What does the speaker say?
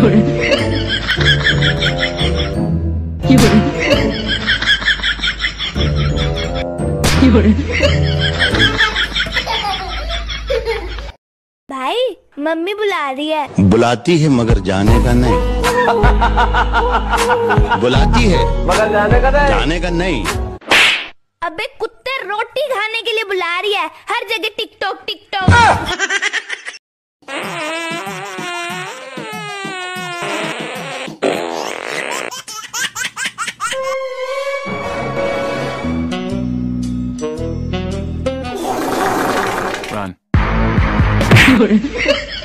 भाई मम्मी बुला रही है। बुलाती है मगर जाने का नहीं। बुलाती है मगर जाने का नहीं। अबे कुत्ते रोटी खाने के लिए बुला रही है, हर जगह टिकटॉक टिकटॉक। Run.